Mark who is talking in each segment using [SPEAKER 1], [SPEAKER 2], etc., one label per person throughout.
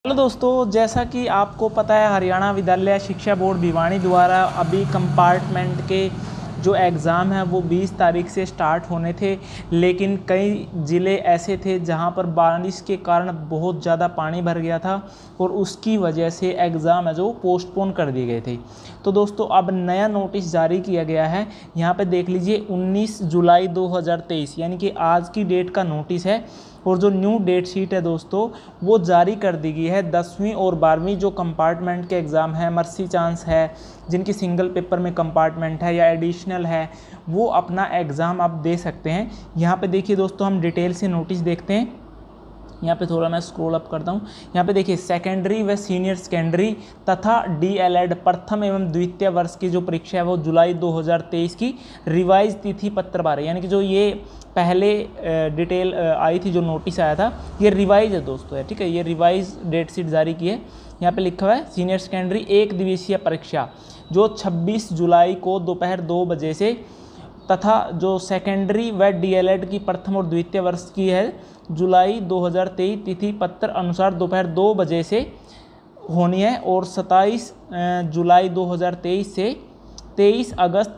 [SPEAKER 1] Hello दोस्तों, जैसा कि आपको पता है हरियाणा विद्यालय शिक्षा बोर्ड भिवानी द्वारा अभी कंपार्टमेंट के जो एग्ज़ाम है वो 20 तारीख से स्टार्ट होने थे। लेकिन कई ज़िले ऐसे थे जहां पर बारिश के कारण बहुत ज़्यादा पानी भर गया था और उसकी वजह से एग्ज़ाम है जो पोस्टपोन कर दिए गए थे। तो दोस्तों अब नया नोटिस जारी किया गया है। यहाँ पे देख लीजिए 19 जुलाई 2023 यानी कि आज की डेट का नोटिस है। और जो न्यू डेट शीट है दोस्तों वो जारी कर दी गई है। 10वीं और 12वीं जो कंपार्टमेंट के एग्ज़ाम है, मर्सी चांस है, जिनकी सिंगल पेपर में कंपार्टमेंट है या एडिशनल है, वो अपना एग्ज़ाम आप दे सकते हैं। यहाँ पे देखिए दोस्तों, हम डिटेल से नोटिस देखते हैं। यहाँ पे थोड़ा मैं स्क्रॉल अप करता हूँ। यहाँ पे देखिए सेकेंडरी व सीनियर सेकेंडरी तथा डीएलएड प्रथम एवं द्वितीय वर्ष की जो परीक्षा है वो जुलाई 2023 की रिवाइज तिथि पत्र 12 यानी कि जो ये पहले डिटेल आई थी, जो नोटिस आया था, ये रिवाइज है दोस्तों, है ठीक है। ये रिवाइज डेट शीट जारी की है। यहाँ पे लिखा हुआ है सीनियर सेकेंडरी एक दिवसीय परीक्षा जो 26 जुलाई को दोपहर 2 बजे से तथा जो सेकेंडरी व डीएलएड की प्रथम और द्वितीय वर्ष की है जुलाई 2023 तिथि पत्र अनुसार दोपहर 2 बजे से होनी है और 27 जुलाई 2023 से 23 अगस्त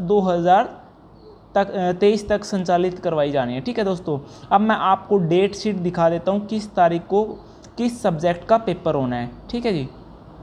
[SPEAKER 1] 2023 तक संचालित करवाई जानी है, ठीक है दोस्तों। अब मैं आपको डेट शीट दिखा देता हूँ किस तारीख को किस सब्जेक्ट का पेपर होना है, ठीक है जी।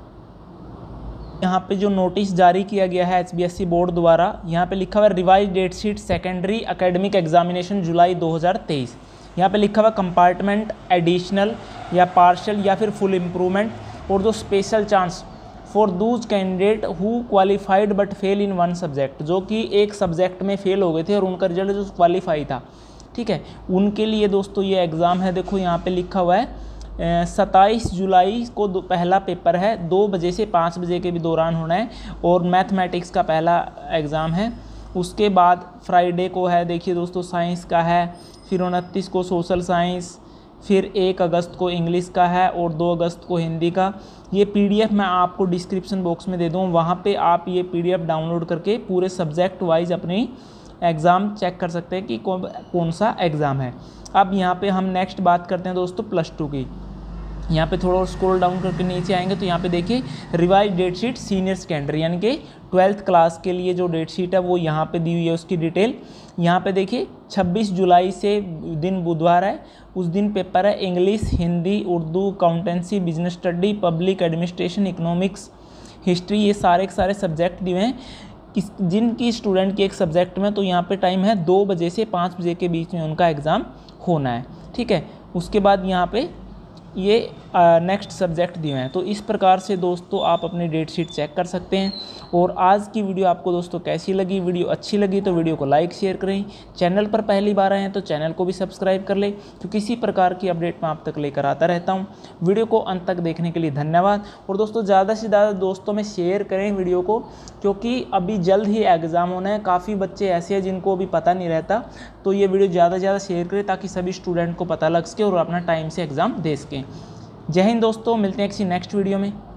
[SPEAKER 1] यहाँ पे जो नोटिस जारी किया गया है एचबीएसई बोर्ड द्वारा, यहाँ पे लिखा हुआ है revised date sheet secondary academic examination July 2023। यहाँ पे लिखा हुआ कंपार्टमेंट एडिशनल या पार्शियल या फिर फुल इम्प्रूवमेंट और जो special chance for those candidate who qualified but fail in one subject, जो कि एक सब्जेक्ट में फेल हो गए थे और उनका रिजल्ट जो क्वालिफाई था, ठीक है, उनके लिए दोस्तों ये एग्ज़ाम है। देखो यहाँ पे लिखा हुआ है 27 जुलाई को पहला पेपर है, 2 बजे से 5 बजे के भी दौरान होना है और मैथमेटिक्स का पहला एग्ज़ाम है। उसके बाद फ्राइडे को है, देखिए दोस्तों, साइंस का है, फिर 29 को सोशल साइंस, फिर 1 अगस्त को इंग्लिश का है और 2 अगस्त को हिंदी का। ये पीडीएफ मैं आपको डिस्क्रिप्शन बॉक्स में दे दूँ, वहाँ पे आप ये पीडीएफ डाउनलोड करके पूरे सब्जेक्ट वाइज अपनी एग्ज़ाम चेक कर सकते हैं कि कौन सा एग्ज़ाम है। अब यहाँ पे हम नेक्स्ट बात करते हैं दोस्तों +2 की। यहाँ पे थोड़ा और स्क्रॉल डाउन करके नीचे आएंगे तो यहाँ पे देखिए revised date sheet senior secondary यानी कि 12th क्लास के लिए जो डेट शीट है वो यहाँ पे दी हुई है, उसकी डिटेल यहाँ पे देखिए। 26 जुलाई से दिन बुधवार है, उस दिन पेपर है English, Hindi, Urdu, accountancy, business study, public administration, economics, history, ये सारे के सारे सब्जेक्ट दिए हैं। जिनकी स्टूडेंट की एक सब्जेक्ट में, तो यहाँ पे टाइम है 2 बजे से 5 बजे के बीच में उनका एग्ज़ाम होना है, ठीक है। उसके बाद यहाँ पे ये नेक्स्ट सब्जेक्ट दिए हैं। तो इस प्रकार से दोस्तों आप अपनी डेट शीट चेक कर सकते हैं। और आज की वीडियो आपको दोस्तों कैसी लगी? वीडियो अच्छी लगी तो वीडियो को लाइक शेयर करें। चैनल पर पहली बार आए हैं तो चैनल को भी सब्सक्राइब कर लें, क्योंकि इसी प्रकार की अपडेट मैं आप तक लेकर आता रहता हूं। वीडियो को अंत तक देखने के लिए धन्यवाद। और दोस्तों ज़्यादा से ज़्यादा दोस्तों में शेयर करें वीडियो को, क्योंकि अभी जल्द ही एग्ज़ाम होना है। काफ़ी बच्चे ऐसे हैं जिनको अभी पता नहीं रहता, तो ये वीडियो ज़्यादा से ज़्यादा शेयर करें ताकि सभी स्टूडेंट को पता लग सके और अपना टाइम से एग्ज़ाम दे सकें। जय हिंद दोस्तों, मिलते हैं किसी नेक्स्ट वीडियो में।